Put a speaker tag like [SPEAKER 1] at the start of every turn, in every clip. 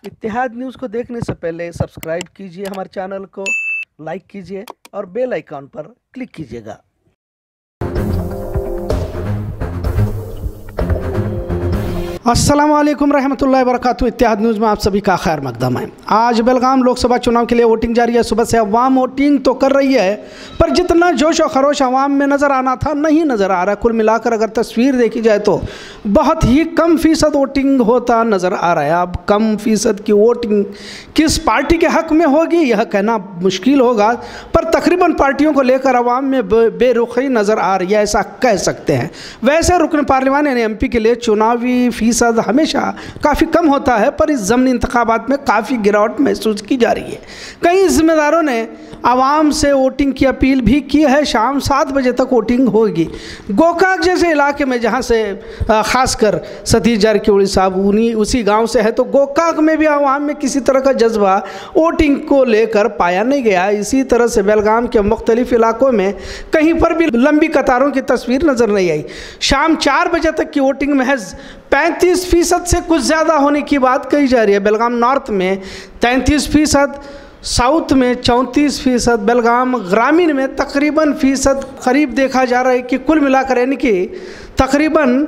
[SPEAKER 1] इत्तेहाद news को देखने से पहले सब्सक्राइब कीजिए हमारे चैनल को, लाइक कीजिए और बेल आइकॉन पर क्लिक कीजिएगा। अस्सलाम वालेकुम रहमतुल्लाहि व बरकातुहू। इत्तेहाद न्यूज़ में आप सभी का खैर मकदम है। आज बेलगाम लोकसभा चुनाव के लिए वोटिंग जारी है। सुबह से अवाम वोटिंग तो कर रही है, पर जितना जोश और खरोश अवाम में नज़र आना था नहीं नज़र आ रहा। कुल मिलाकर अगर तस्वीर देखी जाए तो बहुत ही कम फीसद वोटिंग होता नज़र आ रहा है। अब कम फीसद की वोटिंग किस पार्टी के हक़ में होगी यह कहना मुश्किल होगा, पर तकरीबन पार्टियों को लेकर अवाम में बेरुखी नज़र आ रही है, ऐसा कह सकते हैं। वैसे रुकन पार्लियामान यानी MP के लिए चुनावी फीसद हमेशा काफ़ी कम होता है, पर इस ज़मनी इंतखाबात में काफ़ी गिरावट महसूस की जा रही है। कई जिम्मेदारों ने आवाम से वोटिंग की अपील भी की है। शाम 7 बजे तक वोटिंग होगी। गोकाक जैसे इलाके में, जहां से ख़ासकर सतीश जारकिहोली साहब उसी गांव से है, तो गोकाक में भी आवाम में किसी तरह का जज्बा वोटिंग को लेकर पाया नहीं गया। इसी तरह से बेलगाम के मुख्तलिफ इलाकों में कहीं पर भी लंबी कतारों की तस्वीर नज़र नहीं आई। शाम 4 बजे तक की वोटिंग महज 35% से कुछ ज़्यादा होने की बात कही जा रही है। बेलगाम नॉर्थ में 33%, साउथ में 34%, बेलगाम ग्रामीण में तकरीबन फीसद करीब देखा जा रहा है कि कुल मिलाकर यानी कि तकरीबन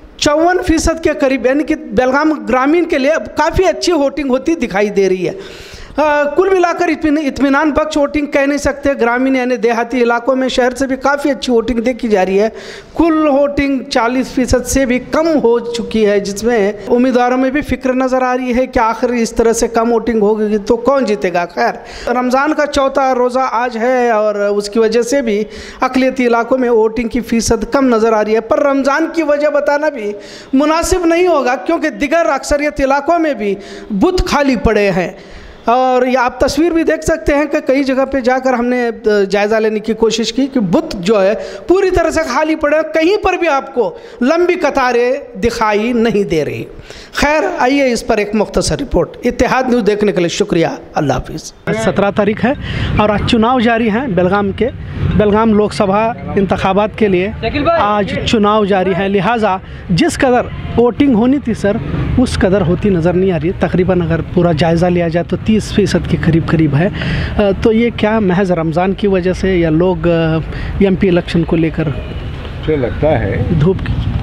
[SPEAKER 1] 54% के करीब, यानी कि बेलगाम ग्रामीण के लिए काफ़ी अच्छी वोटिंग होती दिखाई दे रही है। कुल मिलाकर इत्मीनान बख्श वोटिंग कह नहीं सकते। ग्रामीण यानी देहाती इलाकों में शहर से भी काफ़ी अच्छी वोटिंग देखी जा रही है। कुल वोटिंग 40% से भी कम हो चुकी है, जिसमें उम्मीदवारों में भी फिक्र नज़र आ रही है कि आखिर इस तरह से कम वोटिंग होगी तो कौन जीतेगा। खैर, रमज़ान का चौथा रोज़ा आज है और उसकी वजह से भी अक़लियती इलाकों में वोटिंग की फ़ीसद कम नज़र आ रही है, पर रमज़ान की वजह बताना भी मुनासिब नहीं होगा, क्योंकि दिगर अक्सरियत इलाकों में भी बूथ खाली पड़े हैं। और ये आप तस्वीर भी देख सकते हैं कि कई जगह पे जाकर हमने जायज़ा लेने की कोशिश की कि बूथ जो है पूरी तरह से खाली पड़े, कहीं पर भी आपको लंबी कतारें दिखाई नहीं दे रही। खैर, आइए इस पर एक मुख्तसर रिपोर्ट। इत्तेहाद न्यूज़ देखने के लिए शुक्रिया। अल्लाह हाफिज़। 17 तारीख है और आज चुनाव जारी हैं बेलगाम के। बेलगाम लोकसभा इंतखाबात के लिए आज चुनाव जारी है, लिहाजा जिस कदर वोटिंग होनी थी सर उस कदर होती नज़र नहीं आ रही। तकरीबन अगर पूरा जायज़ा लिया जाए तो 30% के करीब है। तो ये क्या महज रमज़ान की वजह से या लोग MP इलेक्शन को लेकर
[SPEAKER 2] मुझे लगता है
[SPEAKER 1] धूप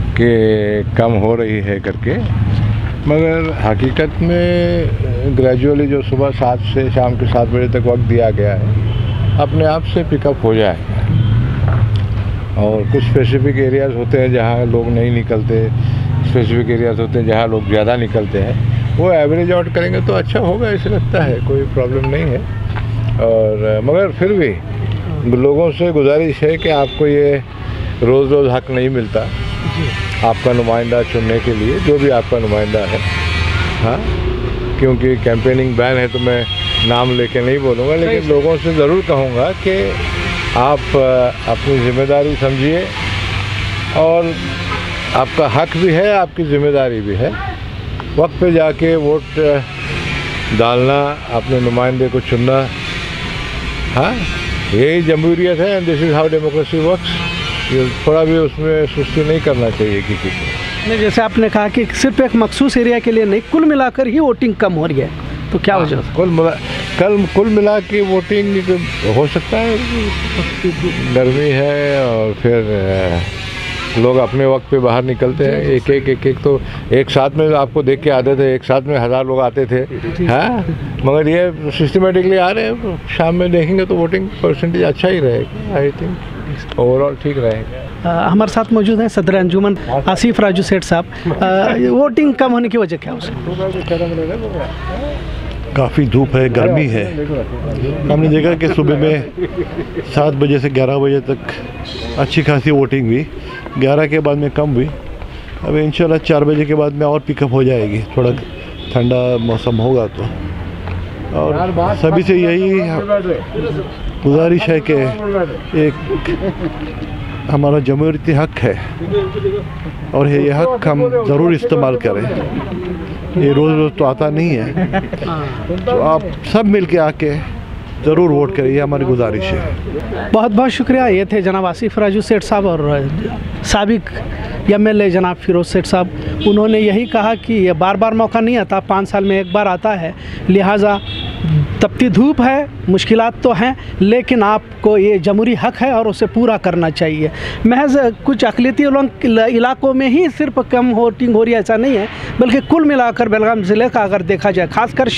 [SPEAKER 2] कि कम हो रही है करके, मगर हकीकत में ग्रेजुअली जो सुबह 7 से शाम के 7 बजे तक वक्त दिया गया है अपने आप से पिकअप हो जाएगा। और कुछ स्पेसिफिक एरियाज़ होते हैं जहाँ लोग नहीं निकलते, स्पेसिफिक एरियाज़ होते हैं जहाँ लोग ज़्यादा निकलते हैं, वो एवरेज आउट करेंगे तो अच्छा होगा, ऐसे लगता है, कोई प्रॉब्लम नहीं है। और मगर फिर भी लोगों से गुजारिश है कि आपको ये रोज़ हक नहीं मिलता आपका नुमाइंदा चुनने के लिए, जो भी आपका नुमाइंदा है। हाँ, क्योंकि कैंपेनिंग बैन है तो मैं नाम लेके नहीं बोलूँगा, लेकिन लोगों से ज़रूर कहूँगा कि आप अपनी ज़िम्मेदारी समझिए, और आपका हक भी है, आपकी ज़िम्मेदारी भी है। वक्त पे जाके वोट डालना, अपने नुमाइंदे को चुनना, हाँ, यही जमहूरियत है। And this is how democracy works. ये थोड़ा भी उसमें सुस्ती नहीं करना चाहिए किसी को।
[SPEAKER 1] नहीं, जैसे आपने कहा कि सिर्फ एक मखसूस एरिया के लिए नहीं, कुल मिलाकर ही वोटिंग कम हो रही है, तो क्या वजह है?
[SPEAKER 2] कुल मिला के वोटिंग हो सकता है, गर्मी है और फिर लोग अपने वक्त पे बाहर निकलते हैं। एक तो एक साथ में आपको देख के आते थे, एक साथ में 1000 लोग आते थे, हाँ, मगर ये सिस्टमेटिकली आ रहे हैं। शाम में देखेंगे तो वोटिंग परसेंटेज अच्छा ही रहेगा। आई थिंक ओवरऑल ठीक रहेगा।
[SPEAKER 1] हमारे साथ मौजूद हैं सदर अंजुमन आसिफ राजू सेठ साहब। वोटिंग कम होने की वजह क्या है?
[SPEAKER 3] काफ़ी धूप है, गर्मी है। हमने देखा कि सुबह में 7 बजे से 11 बजे तक अच्छी खासी वोटिंग हुई, 11 के बाद में कम हुई। अब इंशाल्लाह 4 बजे के बाद में और पिकअप हो जाएगी, थोड़ा ठंडा मौसम होगा तो। और सभी से यही गुजारिश है कि एक हमारा जमहूरियती हक है और ये हक हम ज़रूर इस्तेमाल करें। ये रोज़ तो आता नहीं है, तो आप सब मिल के आके ज़रूर वोट करें, ये हमारी गुजारिश है।
[SPEAKER 1] बहुत बहुत शुक्रिया। ये थे जनाब आसिफ राजू सेठ साहब और साबिक MLA जनाब फिरोज़ सेठ साहब। उन्होंने यही कहा कि ये बार बार मौका नहीं आता, 5 साल में एक बार आता है, लिहाजा तपती धूप है, मुश्किलात तो हैं, लेकिन आपको ये जमहूरी हक है और उसे पूरा करना चाहिए। महज कुछ अक़लियती इलाकों में ही सिर्फ कम वोटिंग हो रही है ऐसा नहीं है, बल्कि कुल मिलाकर बेलगाम ज़िले का अगर देखा जाए, खासकर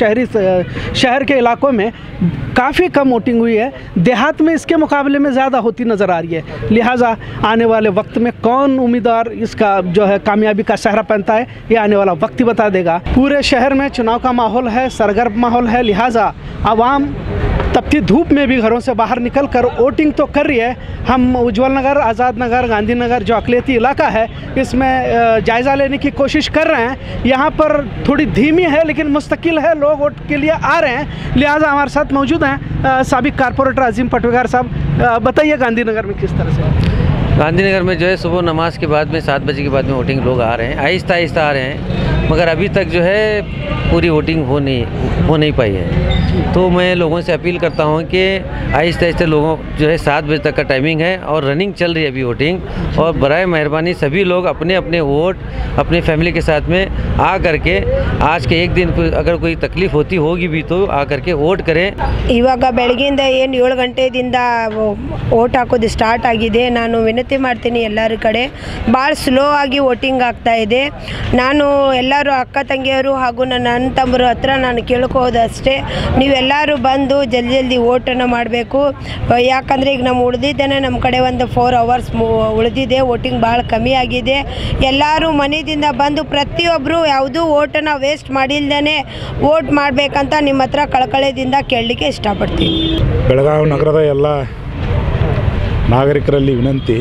[SPEAKER 1] शहर के इलाकों में काफ़ी कम वोटिंग हुई है। देहात में इसके मुकाबले में ज़्यादा होती नज़र आ रही है। लिहाजा आने वाले वक्त में कौन उम्मीदवार इसका जो है कामयाबी का सहरा पहनता है, ये आने वाला वक्त ही बता देगा। पूरे शहर में चुनाव का माहौल है, सरगर्म माहौल है, लिहाजा आवाम तपती धूप में भी घरों से बाहर निकल कर वोटिंग तो कर रही है। हम उज्जवल नगर, आज़ाद नगर, गांधी नगर जो अक़लियती इलाका है, इसमें जायज़ा लेने की कोशिश कर रहे हैं। यहाँ पर थोड़ी धीमी है लेकिन मुस्तकिल है, लोग वोट के लिए आ रहे हैं। लिहाजा हमारे साथ मौजूद हैं साबिक कारपोरेटर अजीम पटवेगार साहब। बताइए गांधी नगर में किस तरह से?
[SPEAKER 4] गांधी नगर में जो है सुबह नमाज के बाद में 7 बजे के बाद में वोटिंग लोग आ रहे हैं, आहिस्ता आहिस्ता आ रहे हैं, मगर अभी तक जो है पूरी वोटिंग हो नहीं पाई है। तो मैं लोगों से अपील करता हूं कि आहिस्ता आहिस्ता लोगों जो है 7 बजे तक का टाइमिंग है और रनिंग चल रही है अभी वोटिंग, और बराए मेहरबानी सभी लोग अपने अपने वोट अपने फैमिली के साथ में आ करके आज के एक दिन अगर कोई तकलीफ होती होगी भी तो आ करके वोट करें।
[SPEAKER 5] ಇವಾಗ ಬೆಳಗ್ಗೆಯಿಂದ ಏನು 7 ಗಂಟೆಯಿಂದ ವೋಟ್ ಹಾಕೋದು ಸ್ಟಾರ್ಟ್ ಆಗಿದೆ। ನಾನು ವಿನಂತಿ ಮಾಡ್ತೀನಿ ಎಲ್ಲರ ಕಡೆ, ಭಾಳ ಸ್ಲೋ ಆಗಿ ವೋಟಿಂಗ್ ಆಗ್ತಾ ಇದೆ। ನಾನು ಎಲ್ಲರೂ ಅಕ್ಕ ತಂಗಿಯರು ಹಾಗೂ ನನ್ನ ಅಣ್ಣ ತಮ್ಮರ ಹತ್ರ ನಾನು ಕೇಳ್ಕೋದಷ್ಟೇ, ನೀವೆಲ್ಲರೂ ಬಂದು ಜಲ್ದಿ ವೋಟನ್ನು ಮಾಡಬೇಕು। ಯಾಕಂದರೆ ಈಗ ನಮ್ಮ ಉಳಿದಿದ್ದೇನೆ, ನಮ್ಮ ಕಡೆ ಒಂದು 4 ಅವರ್ಸ್ ಉಳಿದಿದೆ, ವೋಟಿಂಗ್ ಭಾಳ ಕಮ್ಮಿ ಆಗಿದೆ। ಎಲ್ಲರೂ ಮನೆಯಿಂದ ಬಂದು ಪ್ರತಿಯೊಬ್ಬರು ಯಾವುದೂ ವೋಟನ್ನು ವೇಸ್ಟ್ ಮಾಡಿಲ್ದೇ ವೋಟ್ ಮಾಡಬೇಕಂತ ನಿಮ್ಮ ಹತ್ರ ಕಳಕಳಿಯಿಂದ ಕೇಳಲಿಕ್ಕೆ ಇಷ್ಟಪಡ್ತೀನಿ।
[SPEAKER 6] ಬೆಳಗಾವಿ ನಗರದ ಎಲ್ಲ ನಾಗರಿಕರಲ್ಲಿ ವಿನಂತಿ,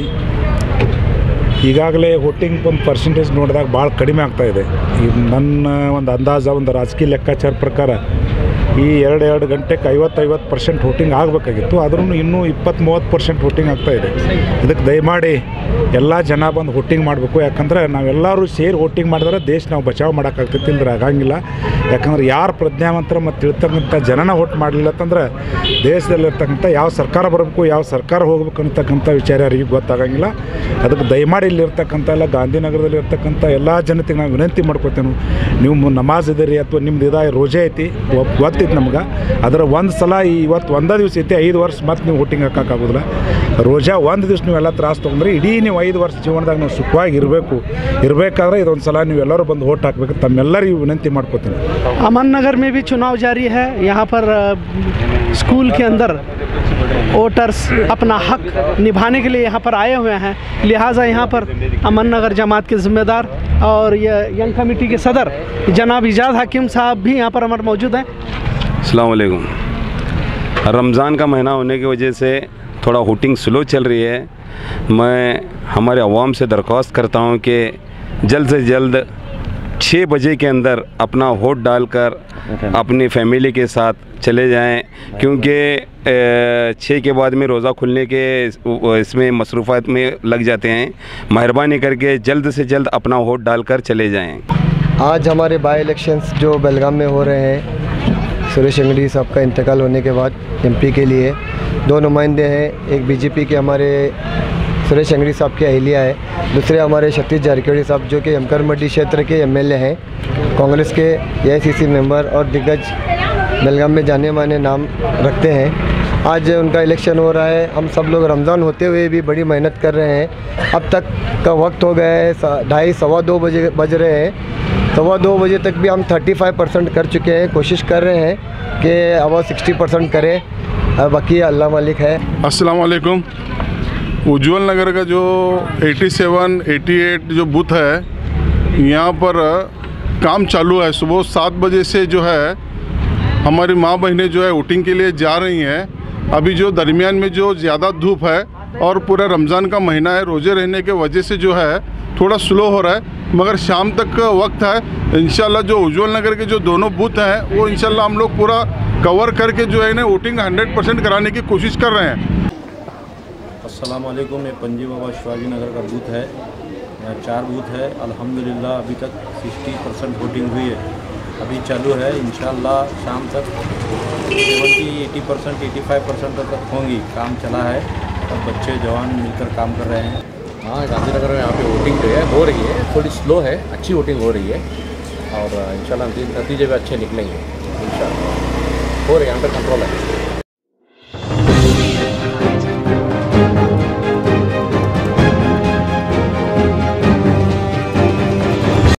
[SPEAKER 6] ಈಗಾಗಲೇ ವೋಟಿಂಗ್ ಪರ್ಸೆಂಟೇಜ್ ನೋಡಿದಾಗ ಭಾಳ ಕಡಿಮೆ ಆಗ್ತಾಯಿದೆ। ನನ್ನ ಒಂದು ಅಂದಾಜು, ಒಂದು ರಾಜಕೀಯ ಲೆಕ್ಕಾಚಾರ ಪ್ರಕಾರ ಈ 2 ಗಂಟೆಗೆ 50% ವೋಟಿಂಗ್ ಆಗಬೇಕಾಗಿತ್ತು, ಆದ್ರೂ ಇನ್ನೂ 20-30% ವೋಟಿಂಗ್ ಆಗ್ತಾಯಿದೆ। ಇದಕ್ಕೆ ದಯಮಾಡಿ ಎಲ್ಲ ಜನ ಬಂದು ವೋಟಿಂಗ್ ಮಾಡಬೇಕು, ಯಾಕಂದರೆ ನಾವೆಲ್ಲರೂ ಸೇರಿ ವೋಟಿಂಗ್ ಮಾಡಿದ್ರೆ ದೇಶ ನಾವು ಬಚಾವ್ ಮಾಡೋಕ್ಕಾಗ್ತೈತಿ, ಇಲ್ಲದ್ರೆ ಆಗಂಗಿಲ್ಲ। ಯಾಕಂದ್ರೆ ಯಾರು ಪ್ರಜ್ಞಾವಂತರ ಮತ್ತು ತಿಳ್ತಕ್ಕಂಥ ಜನನ ವೋಟ್ ಮಾಡಲಿಲ್ಲ ಅಂತಂದ್ರೆ ದೇಶದಲ್ಲಿರ್ತಕ್ಕಂಥ ಯಾವ ಸರ್ಕಾರ ಬರಬೇಕು, ಯಾವ ಸರ್ಕಾರ ಹೋಗ್ಬೇಕು ಅಂತಕ್ಕಂಥ ವಿಚಾರ ಯಾರಿಗೂ ಗೊತ್ತಾಗಂಗಿಲ್ಲ। ಅದಕ್ಕೆ ದಯಮಾಡಿ ಇಲ್ಲಿರ್ತಕ್ಕಂಥ ಎಲ್ಲ ಗಾಂಧಿನಗರದಲ್ಲಿರ್ತಕ್ಕಂಥ ಎಲ್ಲ ಜನತೆಗೆ ನಾವು ವಿನಂತಿ ಮಾಡ್ಕೊತೇವೆ, ನೀವು ನಮಾಜ್ ಇದೀರಿ ಅಥವಾ ನಿಮ್ದು ರೋಜೆ ಐತಿ ಗೊತ್ತೈತಿ ನಮ್ಗೆ, ಅದರ ಒಂದು ಸಲ ಇವತ್ತು ಒಂದೇ ದಿವಸ ಐತಿ, 5 ವರ್ಷ ಮತ್ತು ನೀವು ವೋಟಿಂಗ್ ಹಾಕೋಕ್ಕಾಗೋದಿಲ್ಲ। ರೋಜಾ ಒಂದು ದಿವಸ ನೀವೆಲ್ಲ ತ್ರಾಸು ತೊಗೊಂಡ್ರೆ ಇಡೀ ನೀವು 5 ವರ್ಷ ಜೀವನದಾಗ ನಾವು ಸುಖವಾಗಿ ಇರಬೇಕಾದ್ರೆ ಇದೊಂದು ಸಲ ನೀವೆಲ್ಲರೂ ಬಂದು ವೋಟ್ ಹಾಕಬೇಕು, ತಮ್ಮೆಲ್ಲರಿಗೂ ವಿನಂತಿ ಮಾಡ್ಕೊತೀನಿ।
[SPEAKER 1] अमन नगर में भी चुनाव जारी है। यहाँ पर स्कूल के अंदर वोटर्स अपना हक निभाने के लिए यहाँ पर आए हुए हैं। लिहाजा यहाँ पर अमन नगर जमात के ज़िम्मेदार और ये यंग कमेटी के सदर जनाब इजाज़ हकीम साहब भी यहाँ पर हमारे मौजूद हैं।
[SPEAKER 7] अस्सलाम वालेकुम। रमज़ान का महीना होने की वजह से थोड़ा वोटिंग स्लो चल रही है। मैं हमारे अवाम से दरख्वास्त करता हूँ कि जल्द से जल्द 6 बजे के अंदर अपना वोट डालकर अपनी फैमिली के साथ चले जाएं, क्योंकि 6 के बाद में रोज़ा खुलने के इसमें मसरूफ़ात में लग जाते हैं। मेहरबानी करके जल्द से जल्द अपना वोट डालकर चले जाएं।
[SPEAKER 8] आज हमारे बाई इलेक्शंस जो बेलगाम में हो रहे हैं, सुरेश अंगड़ी साहब का इंतकाल होने के बाद MP के लिए 2 नुमाइंदे हैं। एक BJP के हमारे सुरेश अंगड़ी साहब की अहलिया है, दूसरे हमारे सतीश जारकिहोली साहब जो कि यमकर मड्डी क्षेत्र के MLA हैं, कांग्रेस के AICC मेंबर और दिग्गज बेलगाम में जाने माने नाम रखते हैं। आज उनका इलेक्शन हो रहा है। हम सब लोग रमज़ान होते हुए भी बड़ी मेहनत कर रहे हैं। अब तक का वक्त हो गया है 2:30-2 बजे बज रहे हैं। 2:15 बजे तक भी हम 35% कर चुके हैं। कोशिश कर रहे हैं कि अब 60% करें, बाकी अल्लाह मालिक है।
[SPEAKER 9] अस्सलाम वालेकुम। उज्जवल नगर का जो 87-88 जो बूथ है, यहाँ पर काम चालू है। सुबह 7 बजे से जो है हमारी माँ बहनें जो है वोटिंग के लिए जा रही हैं। अभी जो दरमियान में जो ज़्यादा धूप है और पूरा रमज़ान का महीना है, रोज़े रहने के वजह से जो है थोड़ा स्लो हो रहा है, मगर शाम तक का वक्त है। इंशाल्लाह जो उज्जवल नगर के जो दोनों बूथ हैं वो इंशाल्लाह हम लोग पूरा कवर करके जो है ना वोटिंग 100% कराने की कोशिश कर रहे हैं।
[SPEAKER 10] अस्सलाम वालेकुम। ये पंजी बाबा शिवाजी नगर का बूथ है, यहाँ 4 बूथ है। अल्हम्दुलिल्लाह अभी तक 60% वोटिंग हुई है। अभी चालू है। इंशाल्लाह शाम तक 70-80%, 85% तक होंगी। काम चला है, सब बच्चे जवान मिलकर काम कर रहे हैं।
[SPEAKER 11] हाँ, गांधीनगर में यहाँ पे वोटिंग जो है हो रही है, थोड़ी स्लो है, अच्छी वोटिंग हो रही है और इंशाल्लाह नतीजे भी अच्छे निकलेंगे। इंशाल्लाह हो रही है, अंडर कंट्रोल है।